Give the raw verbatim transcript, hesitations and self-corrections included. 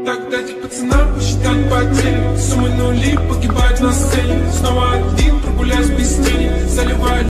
Так дайте пацанам посчитать потери. Суммы нули погибают на сцене.